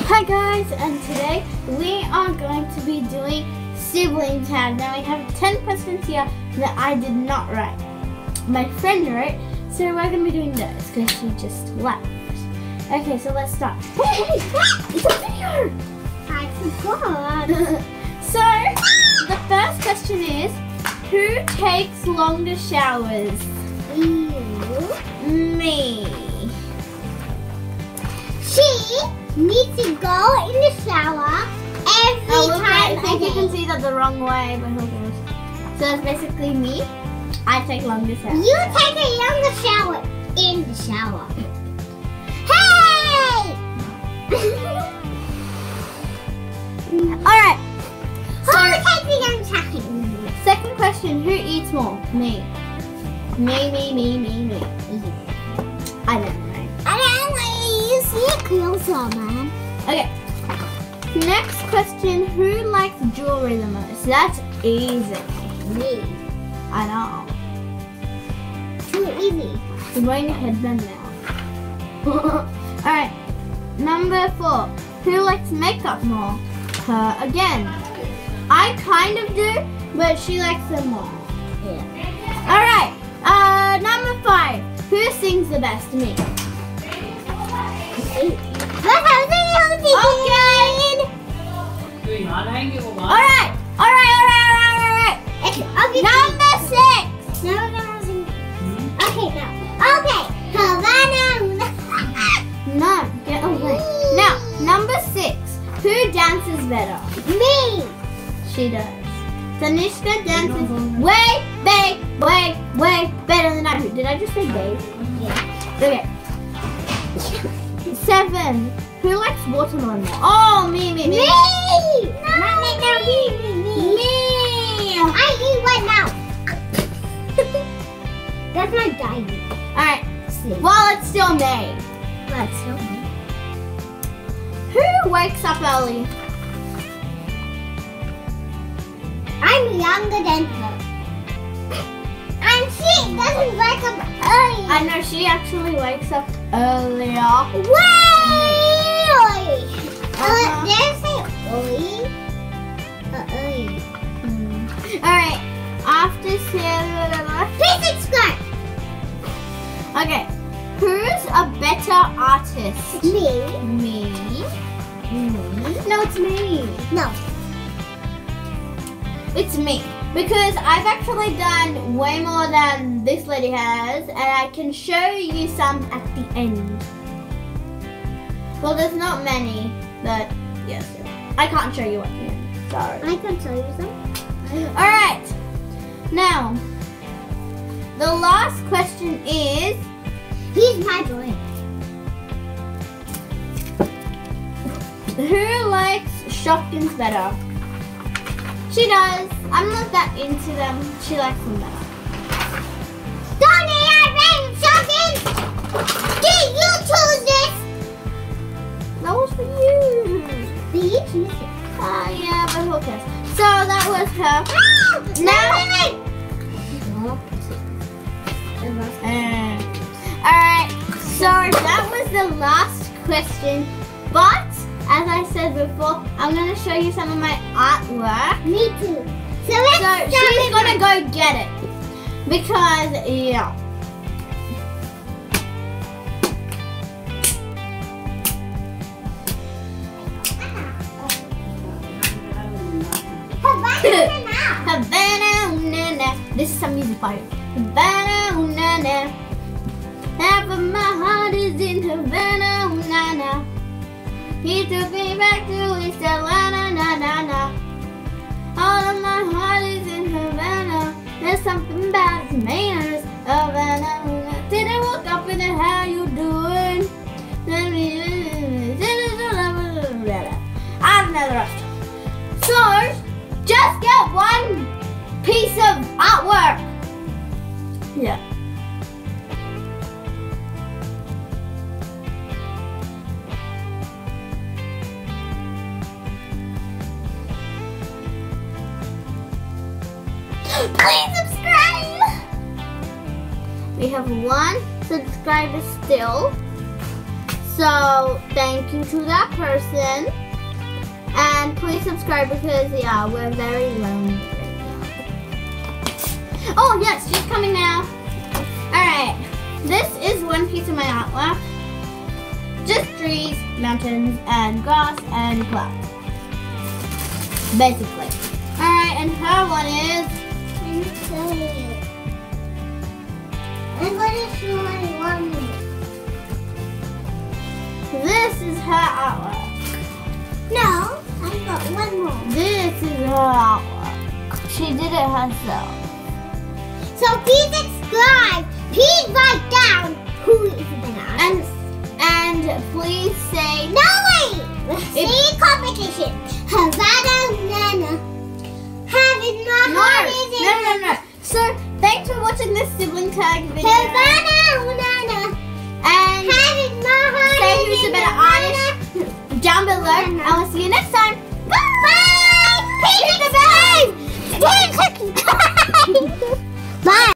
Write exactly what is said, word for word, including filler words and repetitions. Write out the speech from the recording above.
Hi guys, and today we are going to be doing sibling tag. Now we have ten questions here that I did not write. My friend wrote, so we're going to be doing those because she just left. Okay, so let's start. Hey, hey, it's a video! I forgot. So, the first question is, who takes longer showers? You. Me. She needs to go in the shower every Oh, look, I time. think a you can day. see that the wrong way, but who cares? So that's basically me. I take longer showers. You take a younger shower in the shower. Hey! Alright. Who takes the young shower? Second question, who eats more? Me. Me, me, me, me, me. I don't know. I don't know. You see it closer, man. Okay. Next question, who likes jewelry the most? That's easy. Me. I know. Too easy. I'm wearing a headband now. Alright. Number four. Who likes makeup more? Her again. I kind of do, but she likes them more. Yeah. Alright. Uh number five. Who sings the best? Me. But how's it Okay. Alright. Alright, alright, alright, alright. Okay, okay. Number six. Now we're gonna sing. Okay, now. Okay. Havana. No, get away. Now, number six. Who dances better? Me. She does. Tanishka dances way, way, way, way better than I do. Did I just say way? Yeah. Okay. Seven. Who likes watermelon more? Oh, me, me, me. Me. No. No, no, me, me, me. Me. I eat one now. That's my diet. Alright. See. Well, it's still May. Let's go. Who wakes up early? I'm younger than her. And she doesn't wake up early. I know she actually wakes up earlier. Way early. Uh, Uh-huh. did I say early? Uh, early. Hmm. Alright. After seven. Please subscribe. Okay. Who's a better artist? Me. Me. Me. No, it's me. No. It's me. Because I've actually done way more than this lady has, and I can show you some at the end. Well, there's not many, but yes, I can't show you at the end. Sorry. I can tell you something. Alright. Now, the last question is, He's my boy. who likes Shopkins better? She does. I'm not that into them. She likes them better. Donnie, I ran something. Did you choose this? That was for you. Did you choose it? Ah, uh, yeah, but who cares? So that was her. Ah! Now, uh, alright, so that was the last question. But, as I said before, I'm going to show you some of my artwork. Me too. So let's So start she's with gonna my- go get it because yeah. Havana now. Havana, ooh, na. This is some music for you. Havana, ooh, na, na. Half of my heart is in Havana, ooh, na, na. He took me back to East Atlanta, na na na. All of my heart is in Havana. There's something about his manners. Havana, ooh, na. Didn't look up in it, how you doing? I don't know the rest. So, just get one piece of artwork. Yeah. Please subscribe. We have one subscriber still. So thank you to that person. And please subscribe because yeah, we're very lonely right now. Oh yes, she's coming now. Alright. This is one piece of my artwork. Just trees, mountains, and grass and clouds. Basically. Alright, and her one is I'm going to show you one more. This is her artwork. No, I've got one more. This is her artwork. She did it herself. So please subscribe. Please write down who is the And and please say no wait. Say competition. Havana Nana. Having my no, heart is in no, no, no. So thanks for watching this sibling tag video. Havana Nana. And Having my heart say is who's in a better artist down below. And we'll see you next time. Bye. Please subscribe. Bye.